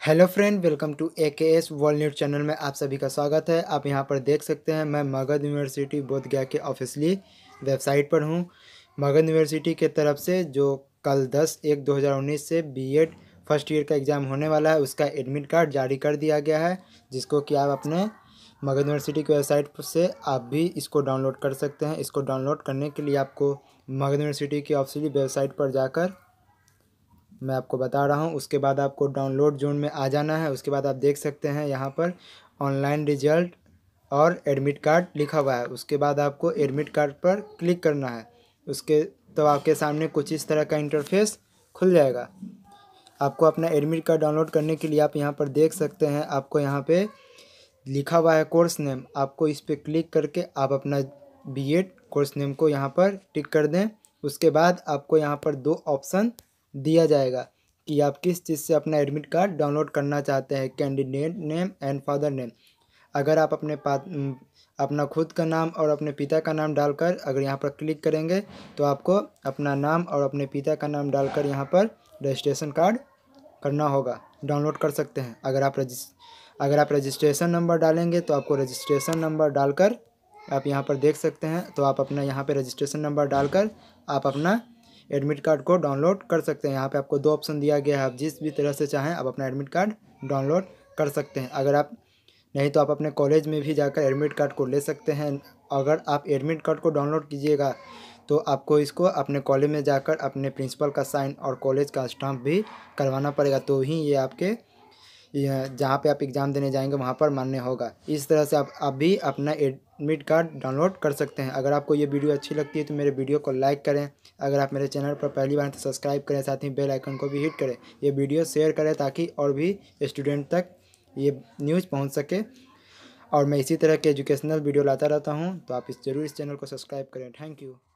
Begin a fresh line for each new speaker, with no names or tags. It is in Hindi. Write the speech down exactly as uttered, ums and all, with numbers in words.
Hello friend, welcome to A K S world news channel में आप सभी का स्वागत है। आप यहां पर देख सकते हैं मैं मगध यूनिवर्सिटी बोधगया के ऑफिशियली वेबसाइट पर हूं। मगध यूनिवर्सिटी के तरफ से जो कल दस एक दो हज़ार उन्नीस से बीएड फर्स्ट ईयर का एग्ज़ाम होने वाला है उसका एडमिट कार्ड जारी कर दिया गया है, जिसको कि आप अपने मगध यूनिवर्सिटी की वेबसाइट से आप भी इसको डाउनलोड कर सकते हैं। इसको डाउनलोड करने के लिए आपको मगध यूनिवर्सिटी की ऑफिशियली वेबसाइट पर जाकर मैं आपको बता रहा हूँ, उसके बाद आपको डाउनलोड जोन में आ जाना है। उसके बाद आप देख सकते हैं यहाँ पर ऑनलाइन रिजल्ट और एडमिट कार्ड लिखा हुआ है। उसके बाद आपको एडमिट कार्ड पर क्लिक करना है। उसके तो आपके सामने कुछ इस तरह का इंटरफेस खुल जाएगा। आपको अपना एडमिट कार्ड डाउनलोड करने के लिए आप यहाँ पर देख सकते हैं, आपको यहाँ पे लिखा हुआ है कोर्स नेम। आपको इस पर क्लिक करके आप अपना बीएड कोर्स नेम को यहाँ पर टिक कर दें। उसके बाद आपको यहाँ पर दो ऑप्शन दिया जाएगा कि आप किस चीज़ से अपना एडमिट कार्ड डाउनलोड करना चाहते हैं, candidate name and father name. अगर आप अपने पा अपना खुद का नाम और अपने पिता का नाम डालकर अगर यहाँ पर क्लिक करेंगे तो आपको अपना नाम और अपने पिता का नाम डालकर यहाँ पर रजिस्ट्रेशन कार्ड करना होगा, डाउनलोड कर सकते हैं। अगर आप रजिस अगर आप रजिस्ट्रेशन नंबर डालेंगे तो आपको रजिस्ट्रेशन नंबर डालकर आप यहाँ पर देख सकते हैं, तो आप अपना यहाँ पे रजिस्ट्रेशन नंबर डालकर आप अपना एडमिट कार्ड को डाउनलोड कर सकते हैं। यहाँ पे आपको दो ऑप्शन दिया गया है, आप जिस भी तरह से चाहें आप अपना एडमिट कार्ड डाउनलोड कर सकते हैं। अगर आप नहीं तो आप अपने कॉलेज में भी जाकर एडमिट कार्ड को ले सकते हैं। अगर आप एडमिट कार्ड को डाउनलोड कीजिएगा तो आपको इसको अपने कॉलेज में जाकर अपने प्रिंसिपल का साइन और कॉलेज का स्टाम्प भी करवाना पड़ेगा, तो ही ये आपके जहाँ पे आप एग्ज़ाम देने जाएंगे वहाँ पर मान्य होगा। इस तरह से आप आप भी अपना एडमिट कार्ड डाउनलोड कर सकते हैं। अगर आपको ये वीडियो अच्छी लगती है तो मेरे वीडियो को लाइक करें। अगर आप मेरे चैनल पर पहली बार हैं तो सब्सक्राइब करें, साथ ही बेल आइकन को भी हिट करें। ये वीडियो शेयर करें ताकि और भी स्टूडेंट तक ये न्यूज़ पहुँच सके। और मैं इसी तरह के एजुकेशनल वीडियो लाता रहता हूँ, तो आप इस ज़रूर इस चैनल को सब्सक्राइब करें। Thank you.